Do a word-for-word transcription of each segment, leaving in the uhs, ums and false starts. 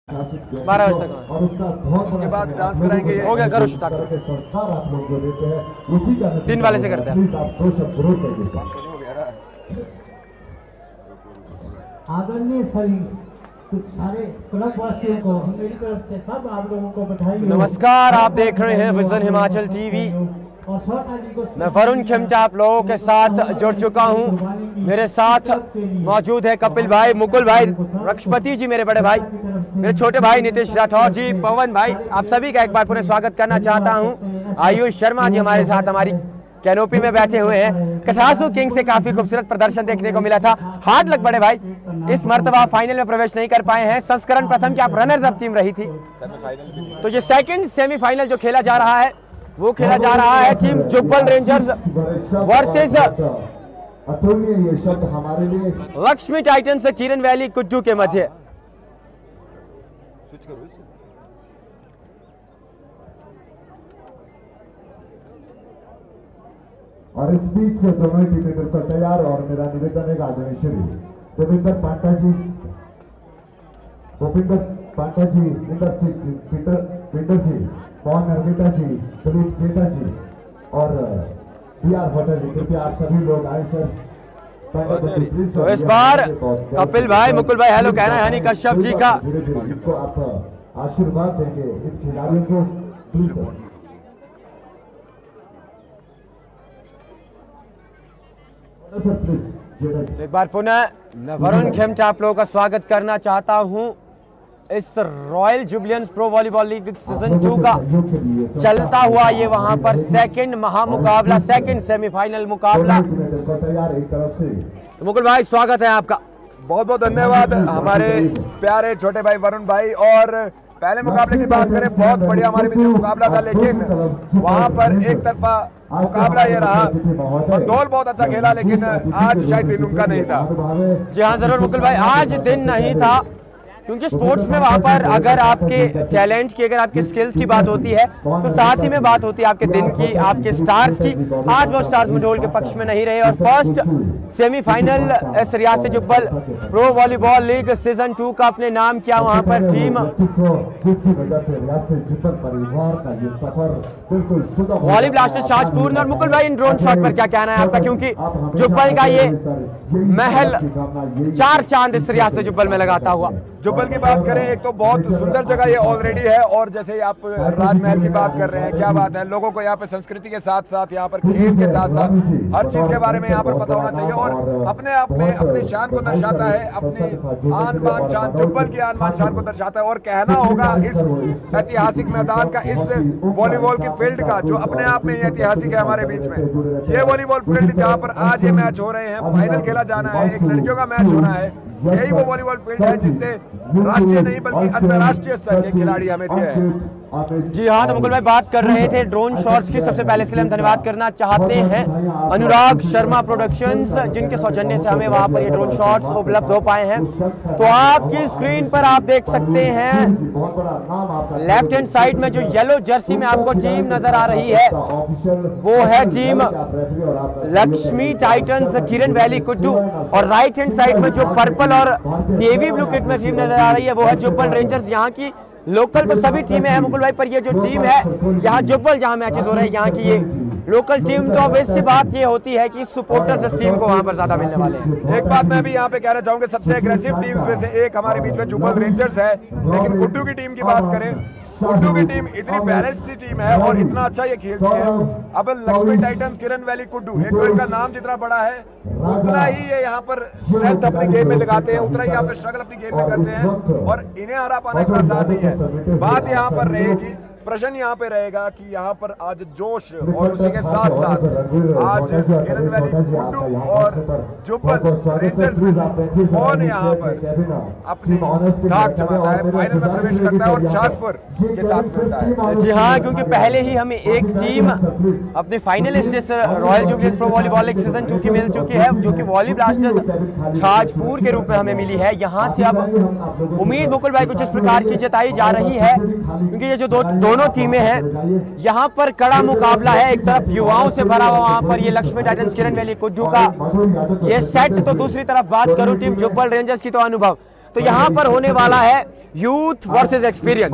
बारह बजे तक और उसका उसके बाद डांस कराएंगे। हो गया, करो स्टार्ट। संस्कार आप लोग जो देते हैं उसी का तीन वाले से करते हैं। दो शब्द जरूर कहिए। आदरणीय सभी कुछ सारे क्लब वासियों को मेरी तरफ से सब आप लोगों को बधाई। नमस्कार, आप देख रहे हैं विजन हिमाचल टीवी। मैं वरुण खेमटा आप लोगों के साथ जुड़ चुका हूं। मेरे साथ मौजूद है कपिल भाई, मुकुल भाई, रक्षपति जी मेरे बड़े भाई, मेरे छोटे भाई नीतीश राठौर जी, पवन भाई, आप सभी का एक बार पुनः स्वागत करना चाहता हूं। आयुष शर्मा जी हमारे साथ हमारी कैनोपी में बैठे हुए हैं। कठासू किंग से काफी खूबसूरत प्रदर्शन देखने को मिला था। हार्ड लक बड़े भाई, इस मर्तबा फाइनल में प्रवेश नहीं कर पाए हैं। संस्करण प्रथम की आप रनर्स अप टीम रही थी, तो ये सेकंड सेमीफाइनल जो खेला जा रहा है वो खेला जा रहा है टीम जुब्बल रेंजर्स वर्सेस ये शब्द हमारे लिए लक्ष्मी टाइटंस किरण वैली कुड्डू के मध्य। और इस बीच से दोनों ही टीमें बिल्कुल तैयार। और मेरा निवेदन है आदरणीय श्री देवेंद्र पांडा जी, भूपिंदर पांडा जी, इंदर सिंह पीटर पिंडर जी, मोहन नरगेटा जी, दिलीप जेठा जी और बी आर होटल जी, कृपया आप सभी लोग आए सर। तो इस बार कपिल भाई, मुकुल भाई हेलो कहना है यानी कश्यप जी का। इनको आप आशीर्वाद देंगे इन खिलाड़ियों को प्लीज सर। एक बार पुनः मैं वरुण खेमटा आप लोगों का स्वागत करना चाहता हूं इस Royal Jubbalians Pro volleyball League season two का चलता हुआ ये वहां पर सेकंड महामुकाबला, सेकंड सेमीफाइनल मुकाबला। मुकुल भाई स्वागत है आपका। बहुत बहुत धन्यवाद हमारे प्यारे छोटे भाई वरुण भाई। और पहले मुकाबले की बात करें, बहुत बढ़िया हमारे बीच में मुकाबला था, लेकिन वहां पर एक तरफा मुकाबला ये रहा। दौल बहुत अच्छा खेला, लेकिन आज शायद दिन उनका नहीं था। जी हाँ जरूर मुकुल भाई, आज दिन नहीं था क्योंकि स्पोर्ट्स में वहां पर अगर आपके टैलेंट की, अगर आपकी स्किल्स की बात होती है तो साथ ही में बात होती है आपके दिन की, आपके स्टार्स की। आज वो स्टार्स मंडोल के पक्ष में नहीं रहे और फर्स्ट सेमीफाइनल इस रियासत Jubbal Pro volleyball League season two का अपने नाम किया वहां पर टीम वॉली ब्लास्टर्स शाजपुर। और मुकुल भाई इन ड्रोन शॉट पर क्या कहना है आपका, क्योंकि जुब्बल का ये महल चार चांद इस रियासत जुब्बल में लगाता हुआ। जुब्बल की बात करें, एक तो बहुत सुंदर जगह ये ऑलरेडी है, और जैसे आप राजमहल की बात कर रहे हैं, क्या बात है, लोगों को यहाँ पे संस्कृति के साथ साथ, यहाँ पर खेल के साथ साथ हर चीज के बारे में यहाँ पर पता होना चाहिए। और अपने आप में अपनी शान को दर्शाता है, अपनी आन बान शान, जुब्बल की आन बान शान को दर्शाता है। और कहना होगा इस ऐतिहासिक मैदान का, इस वॉलीबॉल की फील्ड का, जो अपने आप में ऐतिहासिक है हमारे बीच में। ये वॉलीबॉल फील्ड जहाँ पर आज ये मैच हो रहे हैं, फाइनल खेला जाना है, एक लड़कियों का मैच होना है, यही वो वॉलीबॉल फील्ड है जिसने राष्ट्रीय नहीं बल्कि अंतर्राष्ट्रीय स्तर के खिलाड़ी हमें दिए हैं। जी हाँ, तो मुकुल भाई बात कर रहे थे ड्रोन शॉट्स की। सबसे पहले इसके लिए हम धन्यवाद करना चाहते हैं अनुराग शर्मा प्रोडक्शंस, जिनके सौजन्य से हमें वहां पर ये ड्रोन शॉट्स उपलब्ध हो पाए हैं। तो आपकी स्क्रीन पर आप देख सकते हैं लेफ्ट हैंड साइड में जो येलो जर्सी में आपको टीम नजर आ रही है वो है team Lakshmi Titans Kiran Valley Kuddu, और राइट हैंड साइड में जो पर्पल और नेवी ब्लू किट में टीम नजर आ रही है वो है जुब्बल रेंजर्स। यहाँ की लोकल तो सभी टीमें हैं मुकुल भाई, पर ये जो टीम है यहाँ जुब्बल जहाँ मैचेस हो रहे हैं, यहाँ की ये लोकल टीम, तो अब इससे बात ये होती है कि सपोर्टर्स इस टीम को वहाँ पर ज्यादा मिलने वाले हैं। एक बात मैं भी यहाँ पे कहना चाहूंगा, सबसे एग्रेसिव टीम में से एक हमारे बीच में जुब्बल रेंजर्स है, लेकिन कुड्डू की टीम की बात करें, कुड्डू की टीम इतनी बैलेंस सी टीम है और इतना अच्छा ये खेलती है। अब लक्ष्मी टाइटंस किरण वैली कुड्डू, एक तो इनका नाम जितना बड़ा है उतना ही ये यहाँ पर स्ट्रेंथ अपनी गेम में लगाते हैं, उतना ही यहाँ पर स्ट्रगल अपनी गेम में करते हैं, और इन्हें हरा पाना इतना आसान नहीं है। बात यहाँ पर रहेगी, प्रश्न यहाँ पे रहेगा कि यहाँ पर आज जोश और उसी के साथ साथ आज किरण वैली कुड्डू और जुब्बल रेंजर्स में कौन यहाँ पर अपनी धाक जमाता है, फाइनल में प्रवेश करता है और शाजपुर के साथ मिलता है। जी हाँ, क्योंकि पहले ही हमें एक टीम अपने फाइनलिस्ट इस Royal Jubbalians Pro volleyball League season two की मिल चुकी है, जो कि वॉली ब्लास्टर्स शाजपुर के रूप में हमें मिली है। यहाँ से अब उम्मीद मुकुल भाई कुछ इस प्रकार की जताई जा रही है, क्योंकि ये जो दो दोनों टीमें हैं यहाँ पर कड़ा मुकाबला है। एक तरफ युवाओं से भरा हुआ वहां पर ये लक्ष्मी टाइटंस किरण वैली कुड्डू का ये सेट, तो दूसरी तरफ बात करूं टीम जुब्बल रेंजर्स की, तो अनुभव तो यहाँ पर होने वाला है यूथ वर्सेस एक्सपीरियंस।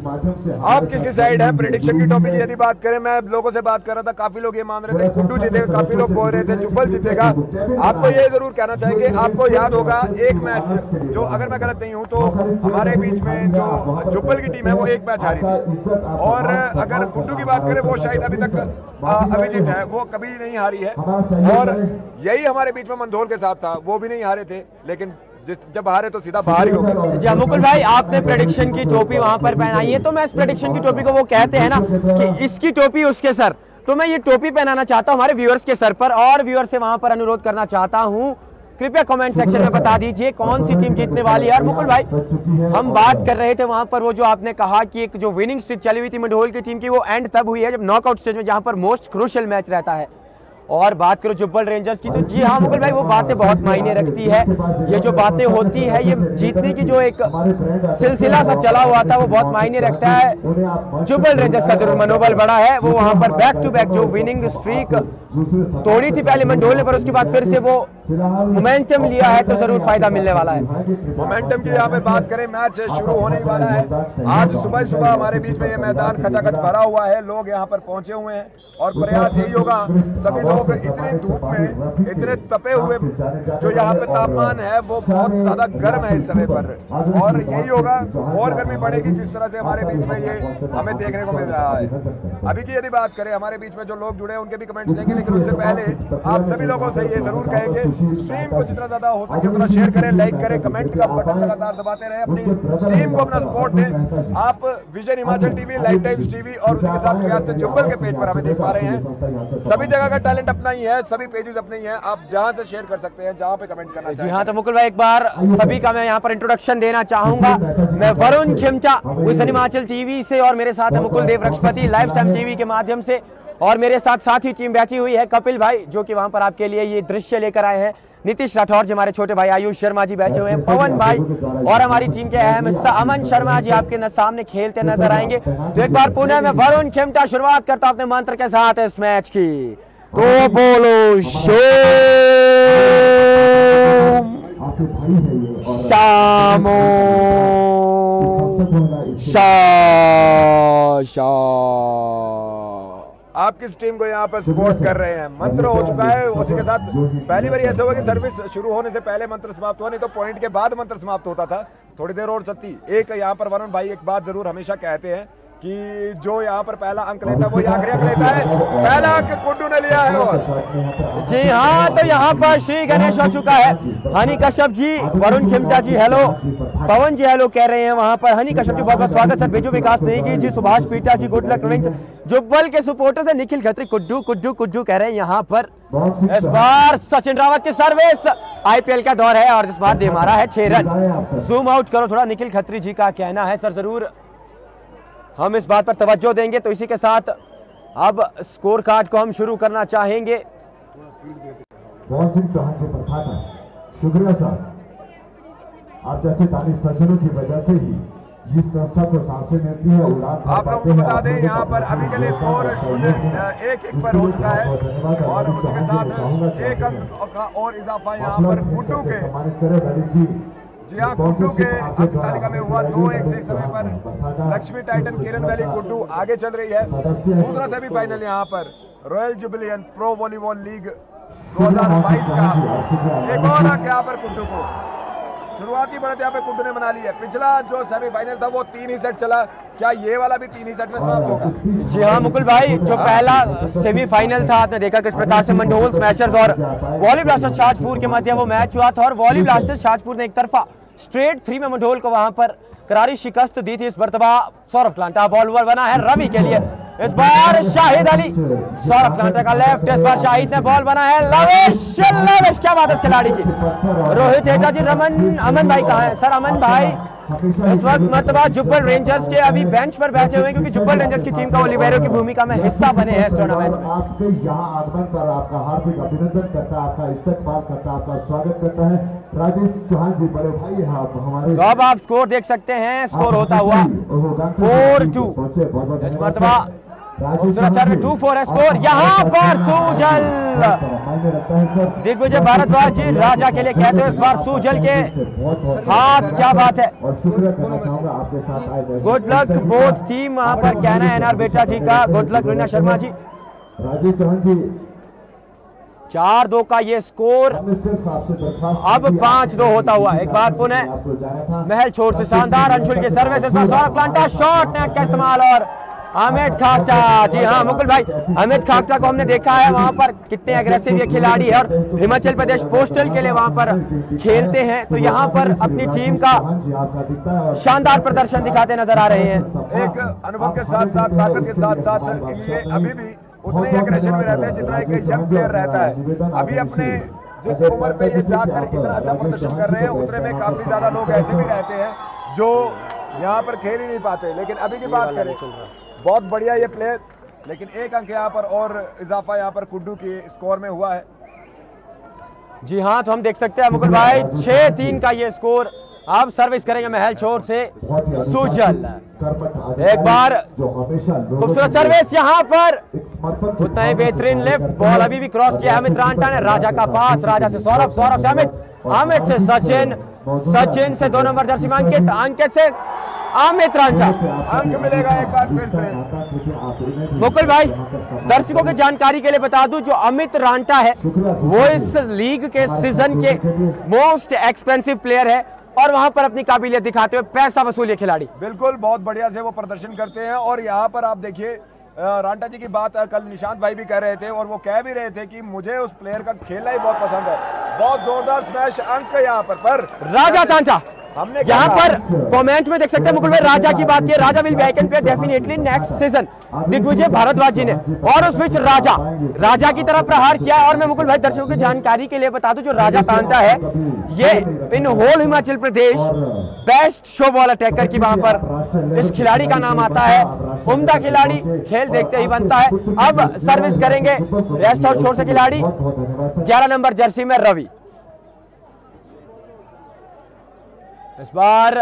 आप किसकी साइड है? प्रेडिक्शन की टॉपिक यदि बात करें, मैं लोगों से बात कर रहा था, काफी लोग ये मान रहे थे कुड्डू जीतेगा, काफी लोग बोल रहे थे जुब्बल जीतेगा। आपको ये जरूर कहना चाहेंगे, आपको याद होगा एक मैच जो, अगर मैं गलत नहीं हूँ तो हमारे बीच में जो जुब्बल की टीम है वो एक मैच हारी थी, और अगर कुड्डू की बात करें वो शायद अभी तक अभिजीत है, वो कभी नहीं हारी है, और यही हमारे बीच में मंदोल के साथ था, वो भी नहीं हारे थे, लेकिन जिस जब हारे तो सीधा बाहर ही हो गए। जी मुकुल भाई, आपने प्रेडिक्शन की टोपी वहां पर पहनाई है, तो मैं इस प्रेडिक्शन की टोपी को, वो कहते हैं ना कि इसकी टोपी उसके सर, तो मैं ये टोपी पहनाना चाहता हूं हमारे व्यूअर्स के सर पर, और व्यूअर्स से वहां पर अनुरोध करना चाहता हूं, कृपया कमेंट सेक्शन में बता दीजिए कौन सी टीम जीतने वाली है। और मुकुल भाई, हम बात कर रहे थे वहां पर, वो जो आपने कहा कि एक जो विनिंग स्ट्रीक चली हुई थी मंडोल की टीम की, वो एंड तब हुई है जब नॉकआउट स्टेज में, जहां पर मोस्ट क्रूशियल मैच रहता है। और बात करो जुब्बल रेंजर्स की, तो जी हाँ मुकुल भाई, वो बातें बहुत मायने रखती है। ये जो बातें होती है, ये जीतने की जो एक सिलसिला सा चला हुआ था, वो बहुत मायने रखता है। जुब्बल रेंजर्स का जरूर मनोबल बड़ा है, वो वहां पर बैक टू बैक जो विनिंग स्ट्रीक तोड़ी थी पहले मंडोल ने, पर उसके बाद फिर से वो मोमेंटम लिया है, तो जरूर फायदा मिलने वाला है। मोमेंटम की यहाँ पे बात करें, मैच शुरू होने ही वाला है। आज सुबह सुबह हमारे बीच में ये मैदान खचाखच भरा हुआ है, लोग यहाँ पर पहुंचे हुए हैं, और प्रयास यही होगा, सभी लोग इतनी धूप में, इतने तपे हुए, जो यहाँ पे तापमान है वो बहुत ज्यादा गर्म है इस समय पर, और यही होगा, और गर्मी बढ़ेगी जिस तरह से हमारे बीच में ये हमें देखने को मिल रहा है। अभी की यदि बात करें, हमारे बीच में जो लोग जुड़े हैं उनके भी कमेंट्स देंगे, लेकिन उससे पहले आप सभी लोगों से ये जरूर कहेंगे, स्ट्रीम को जितना ज्यादा हो सके उतना शेयर करें, लाइक करें, कमेंट का बटन लगातार दबाते रहे, अपनी टीम को अपना सपोर्ट दें। आप Vision Himachal TV, Live Times TV और उसके साथ रियासत जुब्बल के पेज पर हमें देख पा रहे हैं। सभी जगह का टैलेंट अपना ही है, सभी पेजेस अपने ही हैं, आप जहां से शेयर कर सकते हैं, जहां पे कमेंट करना चाहिए। जी हाँ, तो मुकुल भाई एक बार सभी का मैं यहाँ पर इंट्रोडक्शन देना चाहूंगा। मैं वरुण खिमचा विजन हिमाचल टीवी से, और मेरे साथ है Mukul Dev Rakshapati Live Time TV के माध्यम से, और मेरे साथ साथ ही टीम बैठी हुई है कपिल भाई, जो कि वहां पर आपके लिए ये दृश्य लेकर आए हैं, नीतीश राठौर जी, हमारे छोटे भाई आयुष शर्मा जी बैठे हुए हैं, पवन भाई, और हमारी टीम के अहम हिस्सा अमन शर्मा जी आपके न सामने खेलते नजर आएंगे। तो एक बार पुनः मैं वरुण खिमटा शुरुआत करता हूं अपने मंत्र के साथ इस मैच की, तो बोलो शो शामो शा शा। आप किस टीम को यहाँ पर सपोर्ट कर रहे हैं? मंत्र हो चुका है, उसी के साथ पहली बार ऐसा हुआ कि सर्विस शुरू होने से पहले मंत्र समाप्त हुआ, नहीं तो पॉइंट के बाद मंत्र समाप्त होता था, थोड़ी देर और चलती। एक यहाँ पर वरुण भाई एक बात जरूर हमेशा कहते हैं कि जो यहाँ पर पहला अंक लेता है वो आखिरी अंक लेता है, पहला अंक कुड्डू ने लिया है। और जी हाँ, तो यहाँ पर श्री गणेश हो चुका है, हनी कश्यप जी, वरुण खिमचा जी हेलो, पवन जी हेलो कह रहे हैं वहां पर, हनी कश्यप जी बहुत बहुत स्वागत sir, Biju Vikas Negi ji, Subhash Pita ji good luck Ravindra, Jubbal के सपोर्टर से निखिल खत्री कुड्डू कुड्डू कुड्डू कह रहे हैं यहाँ पर। इस बार सचिन रावत की सर्विस, आईपीएल का दौर है और इस बार दे मारा है छह रन। जूम आउट करो थोड़ा, निखिल खत्री जी का कहना है सर जरूर हम इस बात पर तवज्जो देंगे। तो इसी के साथ अब स्कोर कार्ड को हम शुरू करना चाहेंगे। बहुत सिंह चौहान जी प्रधान, शुक्रिया सर, आप जैसे दानी सज्जनों की वजह से ही जिस संस्था को सांसें मिलती है उड़ान। आप लोग को बता दें यहाँ पर अभी के लिए स्कोर एक एक पर हो चुका है, और उसके साथ एक अंक का और इजाफा यहाँ पर कुड्डू के, जी हाँ कुड्डू के अंक तालिका में हुआ दो एक से समय पर लक्ष्मी टाइटन किरण वैली कुड्डू आगे चल रही है। दूसरा सेमीफाइनल यहाँ पर Royal Jubbalian Pro volleyball League दो हज़ार बाईस का एक और अंक यहाँ पर कुड्डू को, शुरुआती बढ़त यहाँ पे कुड्डू ने बना ली है। पिछला जो सेमीफाइनल था वो तीन ही सेट चला, क्या ये वाला भी तीन ही सेट में समाप्त होगा? जी हाँ मुकुल भाई, जो पहला सेमीफाइनल था आपने देखा किस प्रकार से मंडोल स्मैशर्स और वॉली ब्लास्टर्स शाजपुर के मध्य वो मैच हुआ था, और वॉली ब्लास्टर्स शाजपुर ने एक तरफा स्ट्रेट थ्री में मंडोल को वहां पर करारी शिकस्त दी थी। इस मरतबा सौरभ क्लांटा बॉलर बना है रवि के लिए, इस बार शाहिद अली, सौरभ क्लांटा का लेफ्ट, इस बार शाहिद ने बॉल बना है लवेश, लवेश क्या बात है इस खिलाड़ी की, रोहित हेटा जी, रमन अमन भाई कहाँ है सर? अमन भाई इस वक्त मतलब जुब्बल रेंजर्स के अभी बेंच पर बैठे हुए हैं, क्योंकि जुब्बल रेंजर्स की टीम का ओलिवेरो की भूमिका में हिस्सा बने हैं इस टूर्नामेंट में। आपके यहाँ आगमन पर आपका हार्दिक अभिनंदन करता है, आपका इस्तकबाल करता है, आपका स्वागत करता है राजेश चौहान जी, बड़े भाई हैं आप हमारे। तो अब आप स्कोर देख सकते हैं, स्कोर होता हुआ फोर टू। इस मरतबा टू फोर है स्कोर। यहाँ पर सुजल दिग्विजय भारद्वाज जी राजा के लिए कहते हैं इस बार सुजल के हाथ, क्या बात है। गुड लक बोथ टीम, वहां पर कहना है एनआर बेटा जी का। Good luck Reena Sharma ji. राजीव चौहान जी चार दो का ये स्कोर, अब पांच दो होता हुआ। एक बार पुनः महल छोर से शानदार अंशुल के सर्विस, इस बार सौरभ क्लांटा शॉट नेट का इस्तेमाल और अमित खाकटा। जी हाँ मुकुल भाई, अमित खाकटा को हमने देखा है वहां पर कितने अग्रेसिव ये खिलाड़ी है और हिमाचल प्रदेश पोस्टल के लिए वहां पर खेलते हैं, तो यहाँ पर अपनी टीम का शानदार प्रदर्शन दिखाते नजर आ रहे हैं। एक अनुभव के साथ साथ ताकत के साथ साथ ये अभी भी उतने ही एग्रेशन में रहते हैं जितना एक यंग प्लेयर रहता है। अभी अपने जिस उम्र पे ये जाकर इतना अच्छा प्रदर्शन कर रहे हैं, उतने में काफी ज्यादा लोग ऐसे भी रहते हैं जो यहाँ पर खेल ही नहीं पाते। लेकिन अभी की बात करें, बहुत बढ़िया ये प्लेयर, लेकिन एक अंक यहाँ पर और इजाफा यहाँ पर कुड्डू के स्कोर में हुआ है। जी हाँ, तो हम देख सकते हैं मुकुल भाई छह तीन का ये स्कोर। अब सर्विस करेंगे महल छोर से सुजल। एक बार खूबसूरत सर्विस यहाँ पर, उतना ही बेहतरीन लेफ्ट बॉल अभी भी क्रॉस किया अमित रांटा ने। राजा का पास, राजा से सौरभ, सौरभ से अमित, अमित से सचिन, सचिन से दो नंबर जर्सी में अंकित, अंकित से अमित रांटा। अंक मिलेगा एक बार फिर से। मुकुल भाई दर्शकों की जानकारी के लिए बता दूं, जो अमित रांटा है वो इस लीग के सीजन के मोस्ट एक्सपेंसिव प्लेयर है और वहां पर अपनी काबिलियत दिखाते हुए पैसा वसूलिए खिलाड़ी। बिल्कुल, बहुत बढ़िया से वो प्रदर्शन करते हैं। और यहाँ पर आप देखिए रांटा जी की बात कल निशांत भाई भी कर रहे थे और वो कह भी रहे थे कि मुझे उस प्लेयर का खेलना ही बहुत पसंद है। बहुत जोरदार स्मैश अंक यहाँ पर पर राजा तांटा हमने यहाँ पर कमेंट में देख सकते हैं मुकुल भाई, राजा की बात की। Raja will be I can play definitely next season, Digvijay Bhardwaj ji ने। और उस बीच राजा राजा की तरफ प्रहार किया। और मैं मुकुल भाई दर्शकों की जानकारी के लिए बता दूं, जो राजा तांटा है ये in whole Himachal Pradesh best show ball attacker की वहां पर इस खिलाड़ी का नाम आता है। उम्दा खिलाड़ी, खेल देखते ही बनता है। अब सर्विस करेंगे रेस्ट और छोर से खिलाड़ी ग्यारह नंबर जर्सी में रवि। इस बार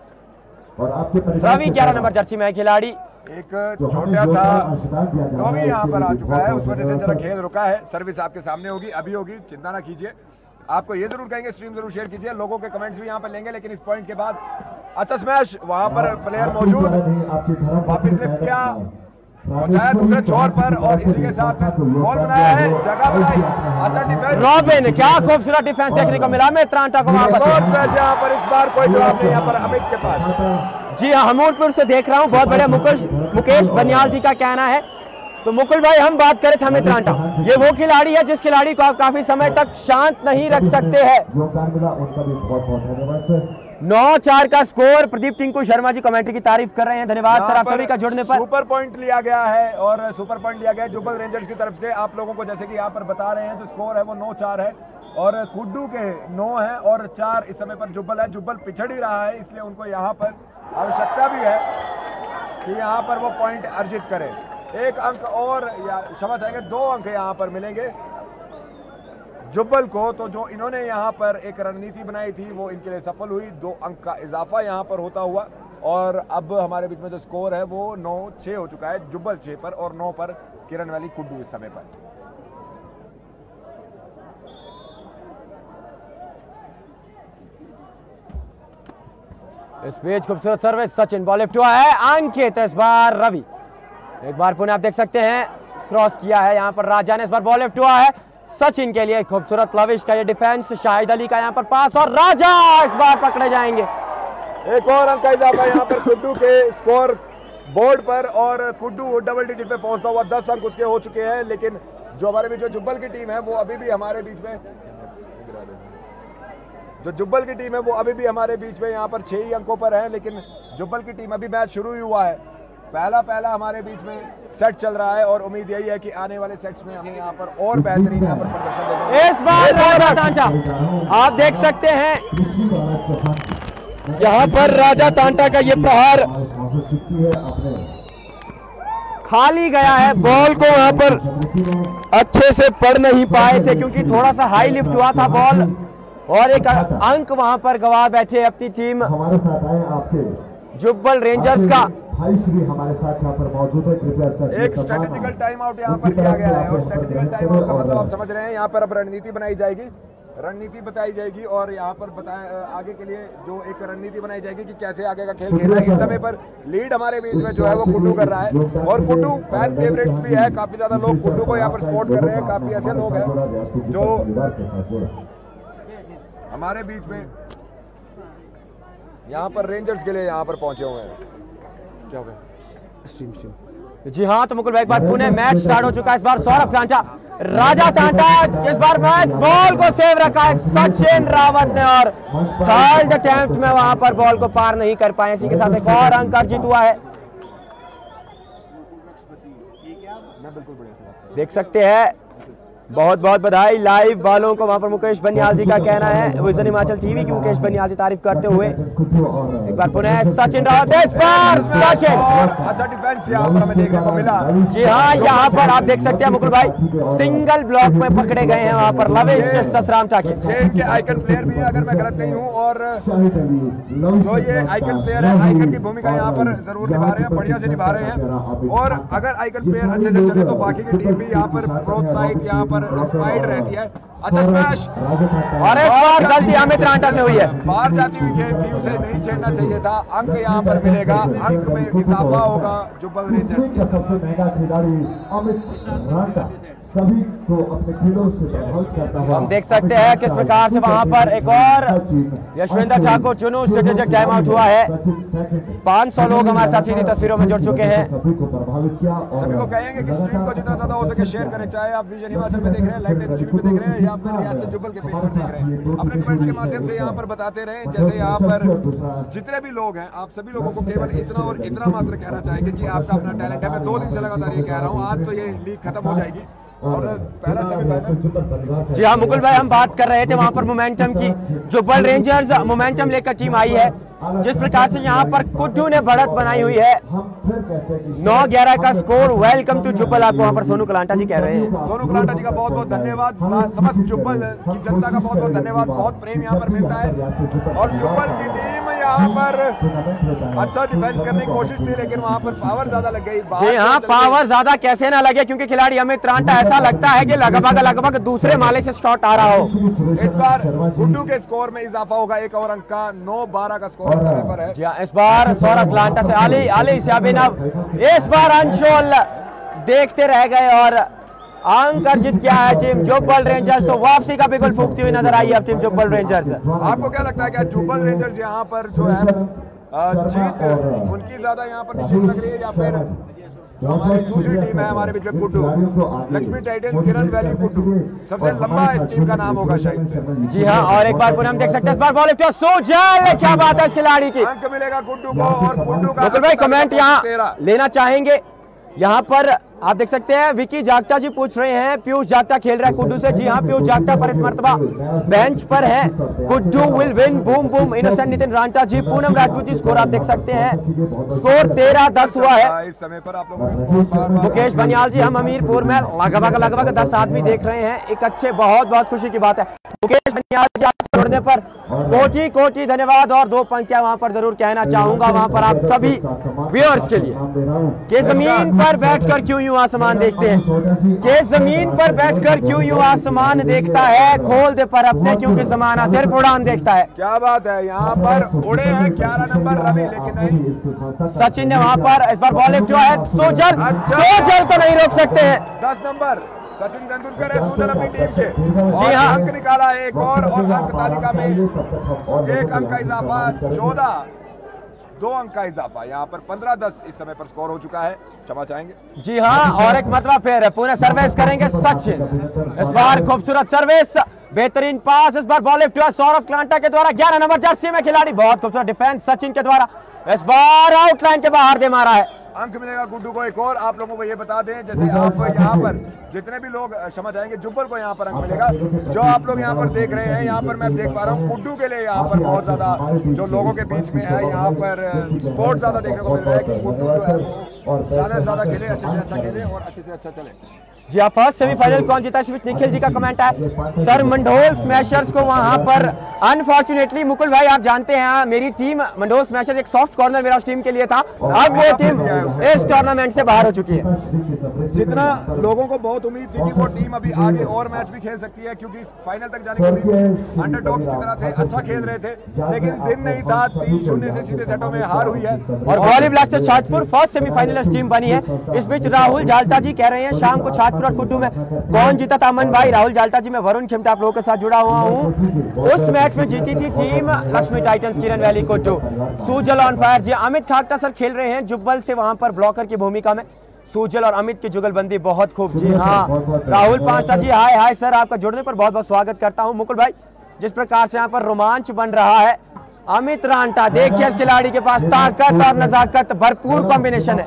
रवि ग्यारह नंबर जर्सी में है खिलाड़ी। एक छोटा सा रवि यहाँ पर आ चुका है, उस वजह से जरा खेल रुका है। सर्विस आपके सामने होगी, अभी होगी, चिंता ना कीजिए। आपको ये जरूर कहेंगे स्ट्रीम जरूर शेयर कीजिए, लोगों के कमेंट्स भी यहाँ पर लेंगे। लेकिन इस पॉइंट के बाद अच्छा स्मैश, वहां पर प्लेयर मौजूद, वापिस लिफ्ट किया, पहुंचाया दूसरे छोर पर और इसी के साथ बॉल बनाया है, जगह बनाई। अच्छा डिफेंस, रॉबिन, क्या खूबसूरत डिफेंस देखने को मिला अमित रांटा को वहां पर। यहाँ पर इस बार कोई जवाब नहीं यहाँ पर अमित के पास। जी हाँ, हमीरपुर से देख रहा हूँ, बहुत बढ़िया। मुकेश मुकेश बनियाल जी का कहना है। तो मुकुल भाई हम बात करें अमित रांटा, ये वो खिलाड़ी है जिस खिलाड़ी को आप काफी समय तक शांत नहीं रख सकते हैं। नौ चार का स्कोर। प्रदीप टिंकू शर्मा जी कमेंट्री की तारीफ कर रहे हैं, धन्यवाद सर आप सभी का जुड़ने पर। सुपर पॉइंट लिया गया है और सुपर पॉइंट लिया गया है जुब्बल रेंजर्स की तरफ से। आप लोगों को जैसे कि यहाँ पर बता रहे हैं, जो स्कोर है वो नौ चार है और कुड्डू के नौ है और चार इस समय पर जुब्बल है। जुब्बल पिछड़ ही रहा है, इसलिए उनको यहाँ पर आवश्यकता भी है कि यहाँ पर वो पॉइंट अर्जित करें। एक अंक और या क्षमा चाहेंगे, दो अंक यहाँ पर मिलेंगे जुब्बल को। तो जो इन्होंने यहाँ पर एक रणनीति बनाई थी वो इनके लिए सफल हुई। दो अंक का इजाफा यहाँ पर होता हुआ और अब हमारे बीच में जो स्कोर है वो नौ छः हो चुका है। जुब्बल छः पर और नौ पर किरण वैली कुड्डू इस समय पर। इस बीच खूबसूरत सर्विस, सचिन बॉल लेफ्ट हुआ है, अंकित इस बार रवि। एक बार पुनः आप देख सकते हैं क्रॉस किया है यहाँ पर राजा ने, इस बार बॉल लेफ्ट हुआ है सचिन के लिए। खूबसूरत लविश का ये डिफेंस, शाहिद अली का यहाँ पर पास और राजा इस बार पकड़े जाएंगे। एक और अंक का इजाफा यहाँ पर कुड्डू के स्कोर बोर्ड पर और कुड्डू डबल डिजिट पे पहुंचता हुआ दस अंक उसके हो चुके हैं। लेकिन जो हमारे बीच में जुब्बल की टीम है वो अभी भी हमारे बीच में जो जुब्बल की टीम है वो अभी भी हमारे बीच में यहाँ पर छह ही अंकों पर है। लेकिन जुब्बल की टीम, अभी मैच शुरू ही हुआ है, पहला पहला हमारे बीच में सेट चल रहा है और उम्मीद यही है कि आने वाले सेट्स में हमें यहाँ पर और बेहतरीन यहाँ पर प्रदर्शन देखेंगे। इस बार राजा तांटा आप देख सकते हैं यहाँ पर राजा तांटा का ये प्रहार खाली गया है, बॉल को वहां पर अच्छे से पढ़ नहीं पाए थे क्योंकि थोड़ा सा हाई लिफ्ट हुआ था बॉल और एक अंक वहां पर गवा बैठे अपनी टीम हमारे साथ आए आपके जुब्बल रेंजर्स का। भाई श्री हमारे साथ यहाँ पर मौजूद है, कृपया सर एक स्ट्रेटेजिकल टाइम आउट यहाँ पर किया गया है और स्ट्रेटेजिकल टाइम आउट का मतलब आप समझ रहे हैं, यहाँ पर अब रणनीति बनाई जाएगी, रणनीति बताई जाएगी और यहाँ पर बताया आगे के लिए जो एक रणनीति बनाई जाएगी कि कैसे आगे का खेल खेलना है। इस समय पर लीड हमारे बीच में जो है वो कुड्डू कर रहा है और कुड्डू फैन फेवरेट्स भी है, काफी ज्यादा लोग कुड्डू को यहाँ पर सपोर्ट कर रहे हैं। काफी ऐसे लोग हैं जो हमारे बीच में यहाँ पर रेंजर्स के लिए यहाँ पर पहुंचे हुए हैं। क्या हो गया? स्ट्रीम स्ट्रीम जी हाँ, तो मुकुल भाई एक बार पुणे मैच स्टार्ट हो चुका है। इस बार सौरभ टांटा, राजा टांटा इस बार मैच बॉल को सेव रखा है सचिन रावत ने और थर्ड अटेम्प्ट में वहां पर बॉल को पार नहीं कर पाए। इसी के साथ एक और अंक अर्जित हुआ है। देख सकते हैं, बहुत बहुत बधाई लाइव वालों को। वहां पर मुकेश बनियाल जी का कहना है, विजन हिमाचल टीवी की मुकेश बनियाल जी तारीफ करते हुए। एक बार पुनः सचिन रावत, इस बार सचिन अच्छा डिफेंस यहाँ पर हमें देखने को मिला। जी हाँ, यहाँ पर आप देख सकते हैं मुकुल भाई सिंगल ब्लॉक में पकड़े गए हैं वहां पर लवेश ससराम टाके। ये इनके आइकन प्लेयर भी है अगर मैं गलत नहीं हूँ, और जो ये आइकन प्लेयर है आइकन की भूमिका यहाँ पर जरूर निभा रहे हैं, बढ़िया से निभा रहे हैं। और अगर आइकन प्लेयर अच्छे से चले तो बाकी की टीम भी यहाँ पर प्रोत्साहित यहाँ पर इंस्पायर्ड रहती है। अच्छा स्मैश और एक बार गलती अमित रांटा से हुई है। बाहर जाती हुई गेंद थी, उसे नहीं छेड़ना चाहिए था। अंक यहाँ पर मिलेगा, अंक में इजाफा होगा जुब्बल रेंजर्स के। सबसे महंगा खिलाड़ी अमित रांटा सभी को अपने खेलों से प्रभावित करता हुआ। हम देख सकते हैं किस प्रकार से वहां पर एक और यशविंदर ठाकुर चुनू स्ट्रेटेजिक टाइम आउट हुआ है। पाँच सौ लोग हमारे साथ सीधी तस्वीरों में जुड़ चुके हैं। सभी को प्रभावित किया और सभी को कहेंगे कि स्ट्रीम को जितना ज्यादा हो सके शेयर करें, चाहे आप विजन हिमाचल में देख रहे हैं, लाइव टाइम स्ट्रीम पे देख रहे हैं या फिर रियासत जुब्बल के पेज पर देख रहे हैं। अपने कमेंट्स के माध्यम से यहाँ पर बताते रहें। जैसे यहाँ पर जितने भी लोग हैं, आप सभी लोगों को केवल इतना और इतना मात्र कहना चाहेंगे कि आपका अपना टैलेंट है। मैं दो दिन से लगातार ये कह रहा हूँ, आज तो ये लीग खत्म हो जाएगी और पहला सेमीफाइनल। जी हाँ मुकुल भाई, हम बात कर रहे थे वहां पर मोमेंटम की। जुब्बल रेंजर्स मोमेंटम लेकर टीम आई है। जिस प्रकार से यहाँ पर कुड्डू ने बढ़त बनाई हुई है, नौ ग्यारह का स्कोर। वेलकम टू जुब्बल, आपको वहाँ पर सोनू कलांटा जी कह रहे हैं। सोनू कलांटा जी का बहुत बहुत धन्यवाद, समस्त जुब्बल की जनता का बहुत बहुत धन्यवाद। बहुत प्रेम यहाँ पर मिलता है और जुब्बल की टीम यहाँ पर अच्छा डिफेंस करने की कोशिश थी, लेकिन वहाँ पर पावर ज्यादा लग गई। जी हाँ, पावर ज्यादा कैसे ना लगे, क्योंकि खिलाड़ी अमित रांटा ऐसा लगता है कि लगभग लगभग दूसरे माले से शॉट आ रहा हो। इस बार गुड्डू के स्कोर में इजाफा होगा, एक और अंक का, नौ बारह का स्कोर पर है। जी हाँ, इस बार सौरभ कलांटा से अली अली से अभिनव, इस बार अंशुल देखते रह गए और अंक अर्जित किया है टीम जुब्बल रेंजर्स। तो वापसी का बिगुल फूकती हुई नजर आई अब टीम जुब्बल रेंजर्स। आपको क्या लगता है क्या जुब्बल रेंजर्स यहाँ पर जो है जीत उनकी ज्यादा यहाँ पर निश्चित लग रही है, या फिर दूसरी टीम है हमारे बीच में कुड्डू, लक्ष्मी टाइटन, किरण वैली कुड्डू, सबसे लंबा इस टीम का नाम होगा शायद से। जी हाँ, और एक बार पुनः हम देख सकते हैं इस बार बॉल तो सोजल, क्या बात है इस खिलाड़ी की। अंक मिलेगा कुड्डू को और कुड्डू का। मुकुल भाई कमेंट यहाँ लेना चाहेंगे। यहाँ पर आप देख सकते हैं विकी जागता जी पूछ रहे हैं पीयूष जागता खेल रहा है कुड्डू से। जी हाँ, पीयूष जागता पर इस मर्तबा बेंच पर है। Kuddu will win, boom boom. Innocent Nitin Ranta ji, Poonam Rajput ji, score आप देख सकते हैं, स्कोर तेरह दस हुआ है इस समय पर। आप लोगों मुकेश बनियाल जी, हम हमीरपुर में लगभग लगभग दस आदमी देख रहे हैं, एक अच्छे बहुत बहुत खुशी की बात है। मुकेश बनियाल जी आपको जोड़ने पर कोटि कोटि धन्यवाद। और दो पंक्तियां वहां पर जरूर कहना चाहूंगा वहां पर आप सभी व्यूअर्स के लिए कि जमीन पर बैठकर क्यों यूं आसमान देखते हैं, कि जमीन पर बैठकर क्यों यूं आसमान देखता है, खोल दे पर अपने क्योंकि जमाना सिर्फ उड़ान देखता है। क्या बात है, यहाँ पर उड़े हैं ग्यारह नंबर रवि, लेकिन नहीं सचिन ने वहां पर इस बार बॉलिंग जो है सोजल, सोजल तो नहीं रोक सकते हैं। दस नंबर सचिन तेंदुलकर है सोजल अपनी टीम के। जी हाँ, अंक निकाला है एक और, और अंक तालिका में एक अंक का इजाफा, चौदह, दो अंक का इजाफा। यहाँ पर पंद्रह दस इस समय पर स्कोर हो चुका है। क्षमा चाहेंगे। जी हाँ, और एक मतलब फिर पुनः सर्विस करेंगे सचिन। इस बार खूबसूरत सर्विस, बेहतरीन पास। इस बार बॉल लिफ्ट हुआ सौरभ कलांटा के द्वारा, ग्यारह नंबर जर्सी में खिलाड़ी, बहुत खूबसूरत डिफेंस सचिन के द्वारा। इस बार आउटलाइन के बाहर दे मारा है। अंक मिलेगा गुड्डू को एक और। आप लोगों को ये बता दें, जैसे आप यहाँ पर जितने भी लोग क्षमा चाहेंगे, जुब्बल को यहाँ पर अंक मिलेगा। जो आप लोग यहाँ पर देख रहे हैं, यहाँ पर मैं देख पा रहा हूँ गुड्डू के लिए यहाँ पर बहुत ज्यादा जो लोगों के बीच में है, यहाँ पर सपोर्ट ज्यादा देखने को मिल रहा है कि गुड्डू जो है ज्यादा से ज्यादा खेले, अच्छे से अच्छा खेले और अच्छे से अच्छा चले। जी हाँ, फर्स्ट सेमीफाइनल कौन जीता, इस बीच निखिल जी का कमेंट है सर मंडोल स्मैशर्स को वहां पर अनफॉर्चुनेटली, मुकुल भाई आप जानते हैं मेरी टीम मंडोल स्मैशर्स एक सॉफ्ट कॉर्नर मेरा उस टीम के लिए था, अब वो टीम इस टूर्नामेंट से बाहर हो चुकी है। जितना लोगों को बहुत उम्मीद थी कि वो टीम अभी आगे और मैच भी खेल सकती है, क्योंकि फाइनल तक जाने की उम्मीद थी, अंडरडॉग्स की तरह थे, अच्छा खेल रहे थे, लेकिन दिन नहीं था, तीन शून्य से सीधे सेटों में हार हुई है। और Volley Blasters Chhajpur first semifinal team बनी है। इस बीच राहुल जाल्टा जी कह रहे हैं शाम को छाजपुर और कुड्डू में कौन जीता था। अमन भाई, राहुल जाल्टा जी, मैं वरुण खिमटा आप लोगों के साथ जुड़ा हुआ हूँ। उस मैच में जीती थी team Lakshmi Titans Kiran Valley Kuddu. Sujal on fire ji, Amit Khakta sir खेल रहे हैं जुब्बल से वहां पर ब्लॉकर की भूमिका में। सुजल और अमित की जुगलबंदी बहुत खूब। जी हाँ, राहुल पांचटा जी हाय हाय सर, आपका जुड़ने पर बहुत बहुत स्वागत करता हूँ। मुकुल भाई, जिस प्रकार से यहाँ पर रोमांच बन रहा है, अमित रांटा देखिए इस खिलाड़ी के पास ताकत और नजाकत भरपूर कॉम्बिनेशन है।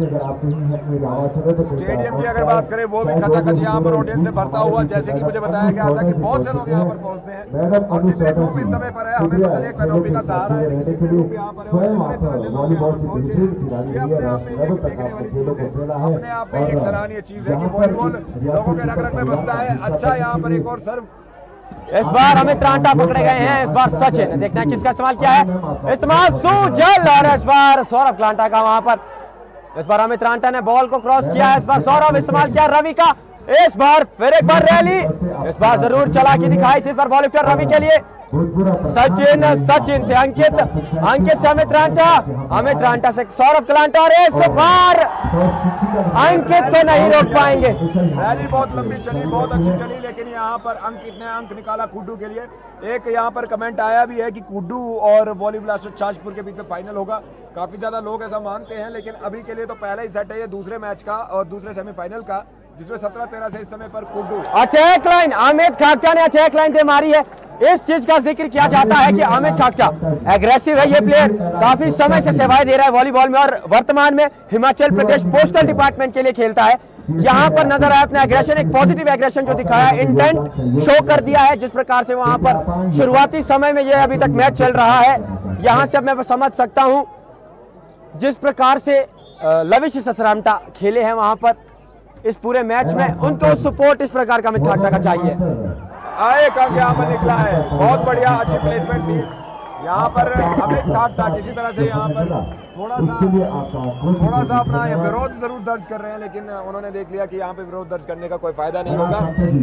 स्टेडियम की अगर बात करें वो भी खचाखच यहाँ पर ऑडियंस से भरता हुआ, जैसे कि मुझे बताया गया था कि बहुत से लोग यहाँ पर पहुँचते हैं और जितने धूप इस समय पर है, हमें तो चलिए कैनोपी का सहारा है, लेकिन जितने धूप यहाँ पर है और जितने तरह से लोग यहाँ पर पहुँचे, ये अपने आप में एक देखने वाली चीज है, अपने आप में एक सराहनीय चीज है कि वॉलीबॉल लोगों के रग रग में बसता है। अच्छा यहाँ पर एक और सर्व, इस बार अमित रांटा पकड़े गए हैं, इस बार सचिन, देखना है किसका इस्तेमाल किया है, इस्तेमाल सुजल, और इस बार सौरभ क्लांटा का वहां पर। इस बार अमित रांटा ने बॉल को क्रॉस किया है, इस बार सौरभ इस्तेमाल किया रवि का, इस बार फिर एक बार रैली, इस बार जरूर चालाकी दिखाई थी, इस बार बॉल लिफ्टर रवि के लिए सचिन, सचिन से अंकित, अंकित से अमित रांटा, अमित रांटा से सौरभ क्लांटा, और इस बार अंकित को नहीं रोक पाएंगे। रैली बहुत लंबी चली, बहुत अच्छी चली, लेकिन यहाँ पर अंकित ने अंक निकाला कुड्डू के लिए। एक यहाँ पर कमेंट आया भी है कि कुड्डू और वॉली ब्लास्टर्स छाजपुर के बीच में फाइनल होगा, काफी ज्यादा लोग ऐसा मानते हैं, लेकिन अभी के लिए तो पहला ही सेट है ये दूसरे मैच का और दूसरे सेमीफाइनल का, जिसमें सत्रह तेरह से इस समय पर कुड्डू। अटैक लाइन अमित खाकटा ने अटैक लाइन से मारी है, इस चीज का जिक्र किया जाता है कि अमित खाकटा एग्रेसिव है, ये प्लेयर काफी समय से सेवाएं दे रहा है वॉलीबॉल में और वर्तमान में हिमाचल प्रदेश पोस्टल डिपार्टमेंट के लिए खेलता है। यहाँ पर नजर आया अपना एग्रेशन, एक पॉजिटिव एग्रेशन जो दिखाया, इंटेंट शो कर दिया है, जिस प्रकार से वहां पर शुरुआती समय में ये अभी तक मैच चल रहा है। यहाँ से अब मैं समझ सकता हूँ जिस प्रकार से लविश ससरामटा खेले हैं वहां पर इस पूरे मैच में, उनको सपोर्ट इस प्रकार का अमित खाकटा का चाहिए। आए कब यहाँ पर निकला है, बहुत बढ़िया अच्छी प्लेसमेंट थी यहाँ पर अमित खाकटा, किसी तरह से यहाँ पर थोड़ा सा थोड़ा सा अपना विरोध जरूर दर्ज कर रहे हैं, लेकिन उन्होंने देख लिया कि यहाँ पे विरोध दर्ज करने का कोई फायदा नहीं होगा।